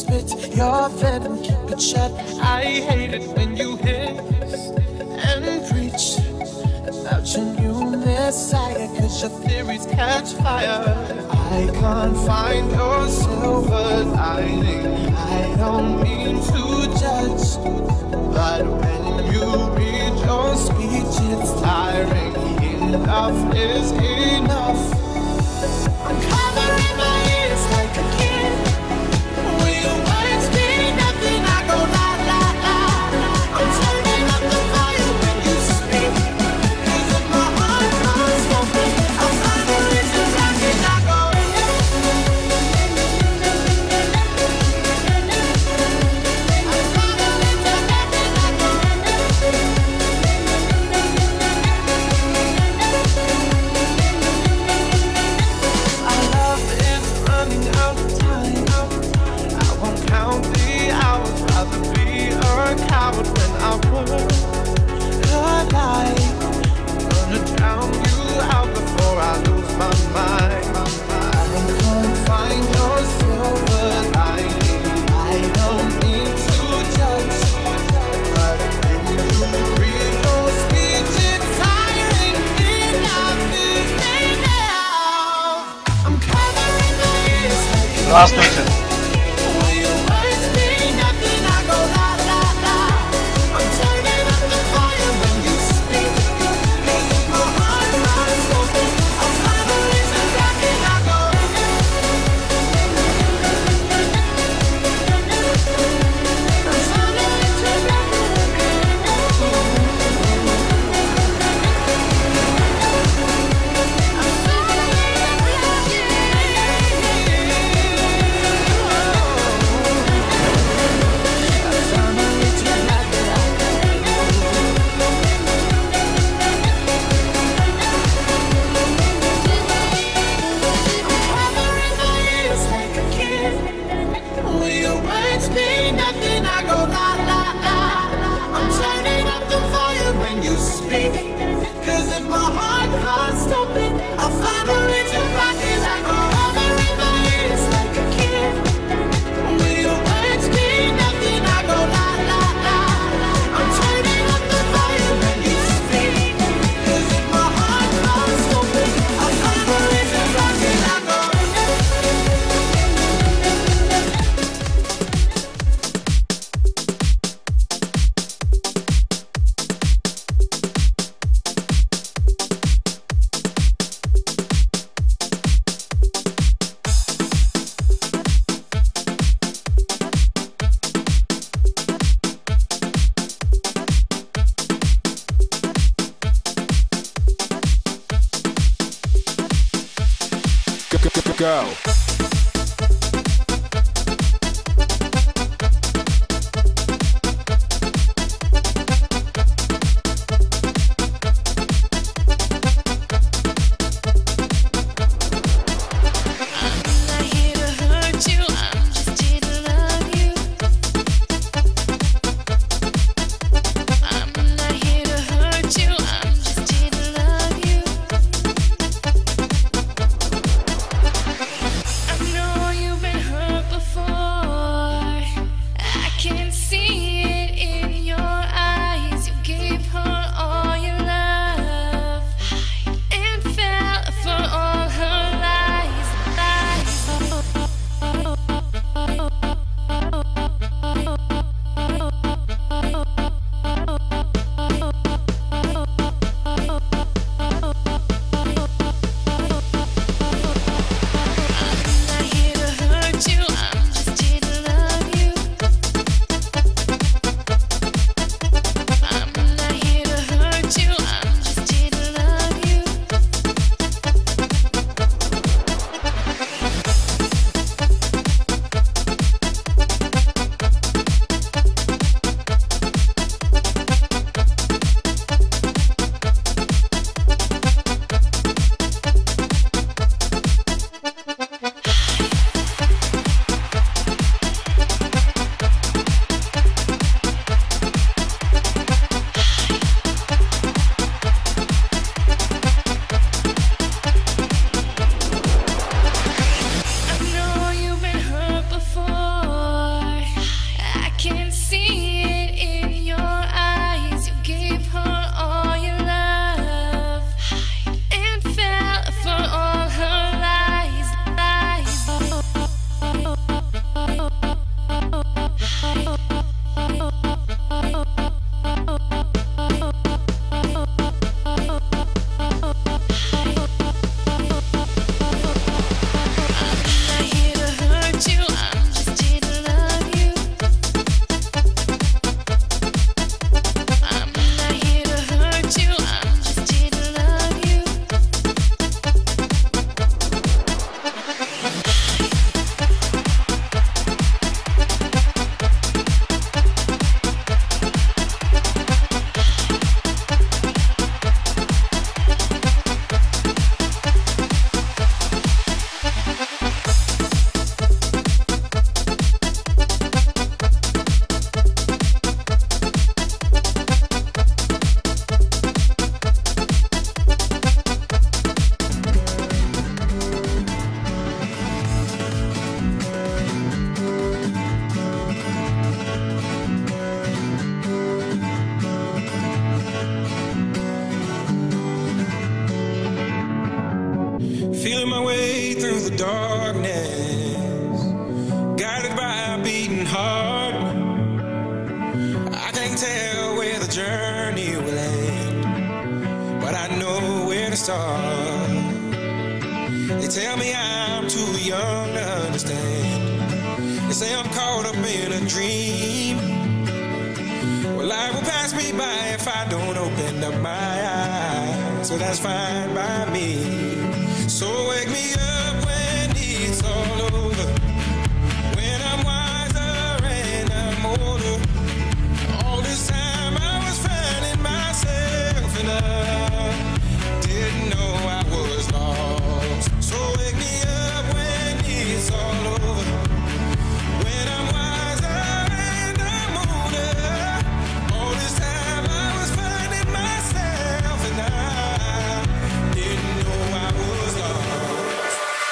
spit your venom, keep it shut. I hate it when you hiss and preach about your new messiah, cause your theories catch fire. I can't find your silver lining. I don't mean to judge, but when you read your speech, it's tiring. Enough is enough. I'm covering my ears like a kid. Will your words mean nothing? I go la la la. I'm turning up the volume when you speak, cause if my heart can't stop it, I'll find a reason rock it. I go coward when I would collide. Gonna drown you out before I lose my mind. I can't find your silver lining. I don't mean to judge, but when you read your speech, it's tiring. Enough is enough. I'm covering my ears like last picture. Go. darkness, guided by a beating heart. I can't tell where the journey will end, but I know where to start. They tell me I'm too young to understand. They say I'm caught up in a dream. Well, life will pass me by if I don't open up my eyes, so that's fine by me. So wake me up when it's all over, when I'm wiser and I'm older. All this time I was finding myself and I didn't know I was lost. So wake me up when it's all over, when I'm wiser and I'm older. All this time I was finding myself and I didn't know I was lost.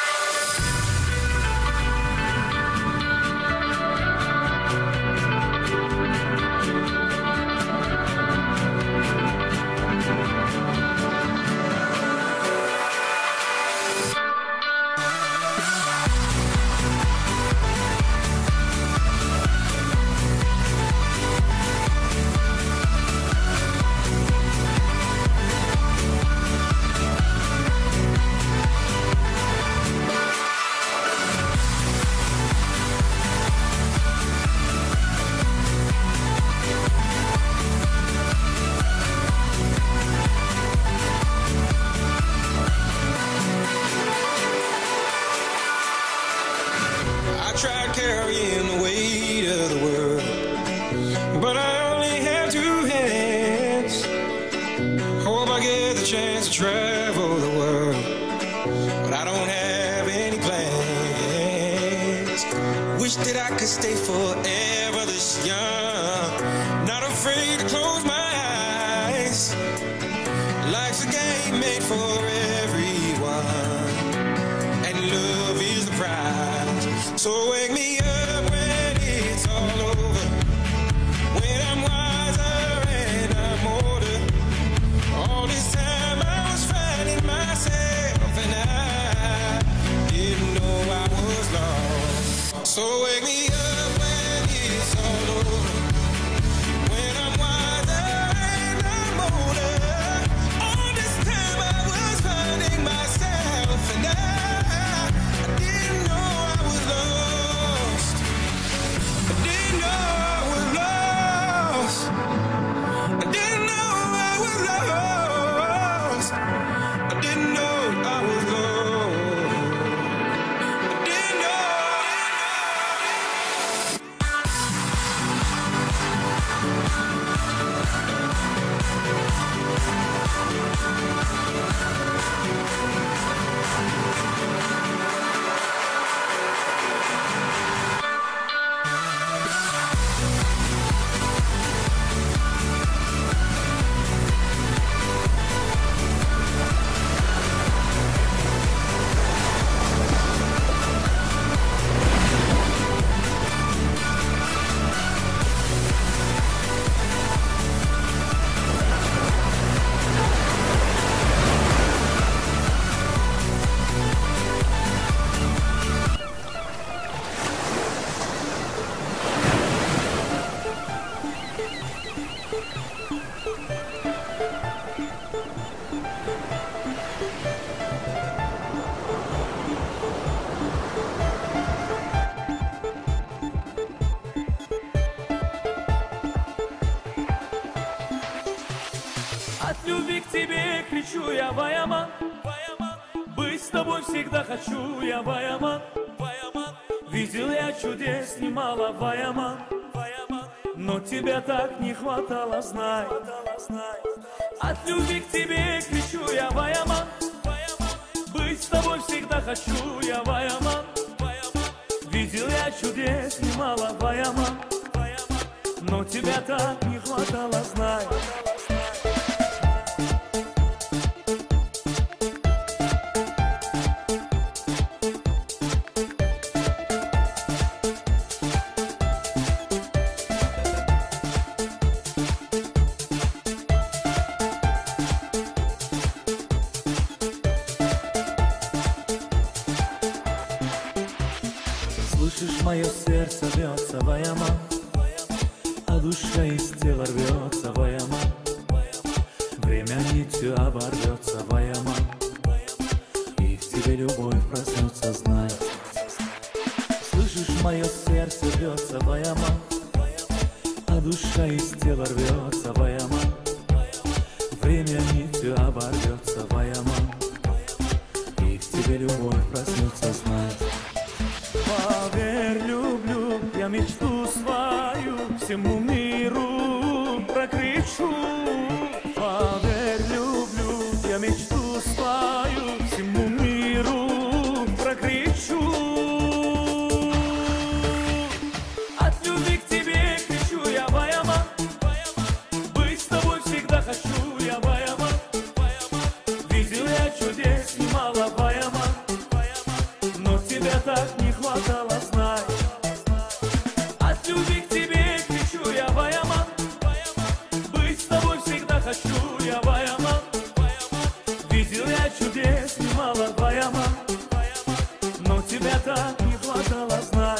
I tried carrying the weight of the world, but I only have two hands. Hope I get the chance to travel the world, but I don't have any plans. Wish that I could stay forever this young, not afraid to close my eyes. Life's a game made for everyone, and love is the prize. So wake me up when it's all over, when I'm wiser and I'm older. All this time I was finding myself and I didn't know I was lost. So wake me up when it's all over, when I'm wiser and I'm older. All this time I was finding myself and I didn't know I was lost. I didn't know I was lost. I didn't know I was lost. I didn't know I was lost. I didn't know. От любви к тебе кричу я, Ваяман, быть с тобой всегда хочу я, Ваяман. Видел я чудес немало, Ваяман, но тебя так не хватало, знай. От любви к тебе кричу я, Ваяман, быть с тобой всегда хочу я, Ваяман. Видел я чудес немало, Ваяман, но тебя так не хватало, знай. Ваяма, а душа из тела рвется, Ваяма. Время нитью оборвется, Ваяма, и в тебе любовь проснется, знай. Слышишь, мое сердце бьется, Ваяма, а душа из тела рвется, Ваяма. Время нитью оборвется, Ваяма, и в тебе любовь проснется, знай. Поверь, люблю, я мечту свою всему миру прокричу. Поверь, люблю, я мечту свою всему миру прокричу. От любви к тебе кричу я, Ваяма, быть с тобой всегда хочу я, Ваяма. Видел я чудес немало, Ваяма, но тебя так не хватало, знай. От любви к тебе кричу я, Ваяма, быть с тобой всегда хочу я, Ваяма. Видел я чудес немало, Ваяма, но тебя так не хватало, знай.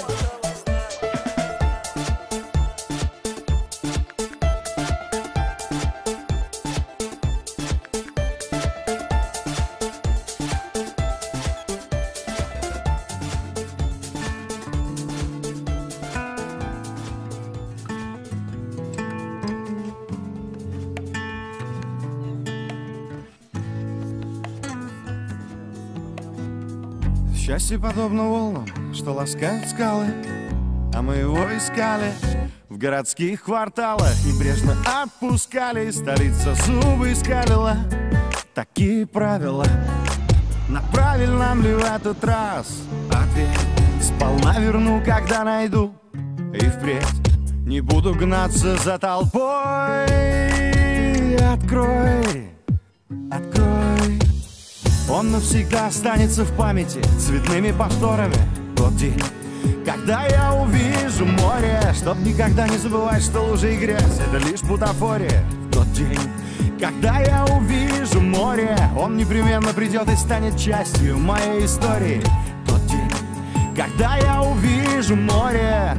Счастье подобно волнам, что ласкают скалы, а мы его искали в городских кварталах. Небрежно отпускали, столица зубы скалила. Такие правила, на правильном ли в этот раз ответ? Сполна верну, когда найду, и впредь не буду гнаться за толпой. Открой, открой. Он навсегда останется в памяти цветными повторами. Тот день, когда я увижу море, чтоб никогда не забывать, что лужи и грязь — это лишь бутафория. Тот день, когда я увижу море, он непременно придет и станет частью моей истории. Тот день, когда я увижу море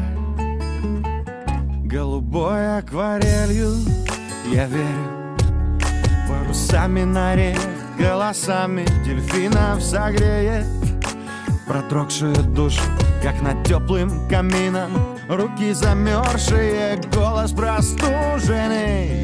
голубой акварелью, я верю, парусами на реках, голосами дельфинов согреет продрогшую душу, как над теплым камином. Руки замерзшие, голос простуженный,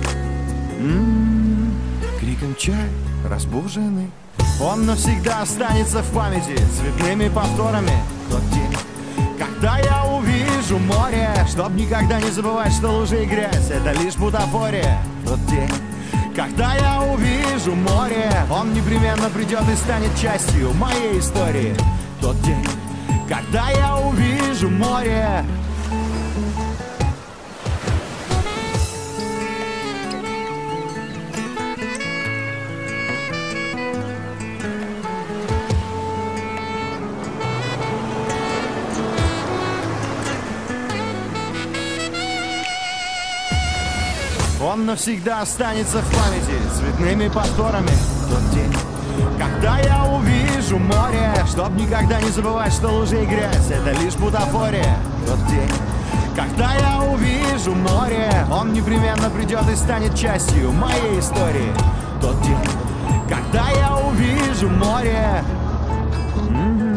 криком чай разбуженный. Он навсегда останется в памяти цветными повторами. Тот день, когда я увижу море, чтоб никогда не забывать, что лужи и грязь — это лишь бутафория. Тот день, когда я увижу море, он непременно придет и станет частью моей истории. Тот день, когда я увижу море. Он навсегда останется в памяти цветными повторами. Тот день, когда я увижу море, чтоб никогда не забывать, что лужи и грязь — это лишь бутафория. Тот день, когда я увижу море, он непременно придет и станет частью моей истории. Тот день, когда я увижу море.